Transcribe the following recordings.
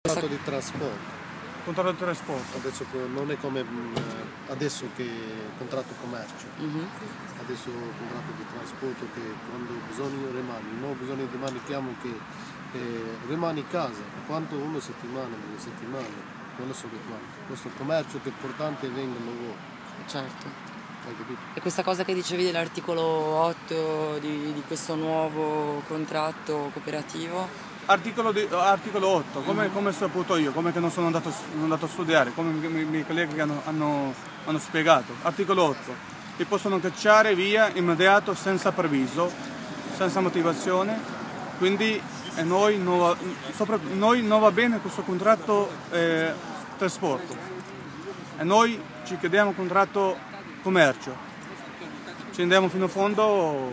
Contratto di trasporto. Contratto di trasporto. Adesso non è come adesso che contratto commercio. Adesso contratto di trasporto che quando bisogna rimani, no bisogna domani chiamo che rimani a casa, quanto una settimana, 2 settimane, non lo so di quanto. Questo commercio che è importante venga al lavoro. Certo. Hai capito? E questa cosa che dicevi dell'articolo 8 di questo nuovo contratto cooperativo? Articolo 8, come ho saputo io, come che non sono andato a studiare, come i miei colleghi hanno spiegato. Articolo 8, li possono cacciare via immediato, senza preavviso, senza motivazione, quindi a noi non va bene questo contratto trasporto. E noi ci chiediamo contratto commercio. Ci andiamo fino a fondo.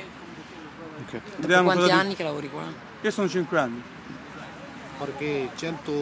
Okay. Dopo quanti anni che lavori qua? Io sono 5 anni. Perché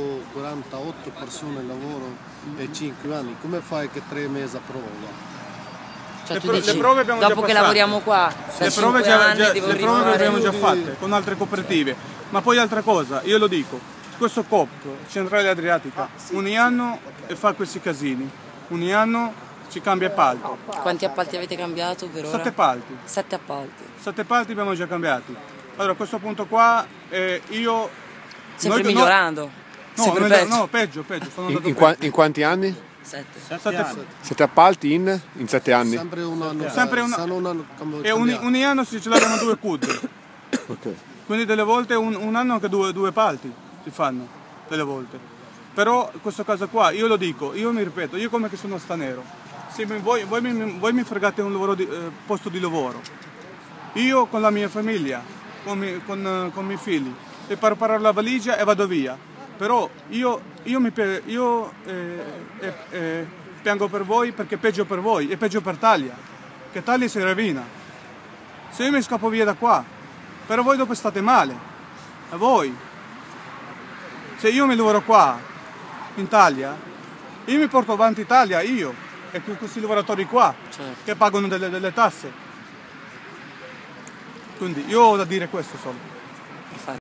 148 persone lavorano e 5 anni, come fai che 3 mesi a prova? Cioè tu dici, le prove abbiamo dopo già che lavoriamo qua, le prove le abbiamo già fatte con altre cooperative. Ma poi altra cosa, io lo dico, questo COP, Centrale Adriatica, ogni anno fa questi casini, ogni anno ci cambia appalto. Quanti appalti avete cambiato per ora? 7 appalti. 7 appalti. 7 appalti abbiamo già cambiati. Allora a questo punto qua io... Sempre migliorando? No, peggio. Sono in quanti anni? 7. 7 appalti in 7 anni? Sempre un anno. E ogni anno si ce l'hanno 2 CUD. Okay. Quindi delle volte un anno anche due appalti si fanno, delle volte. Però in questo caso qua, io lo dico, io mi ripeto, io come che sono straniero, se voi mi fregate un posto di lavoro, io con la mia famiglia, con i miei figli, e preparo la valigia e vado via. Però io piango per voi perché è peggio per voi, è peggio per Italia, che Italia si rovina. Se io mi scappo via da qua, però voi dopo state male, a voi. Se io mi lavoro qua, in Italia, io mi porto avanti Italia, io, e questi lavoratori qua, certo, che pagano delle tasse. Quindi io ho da dire questo solo.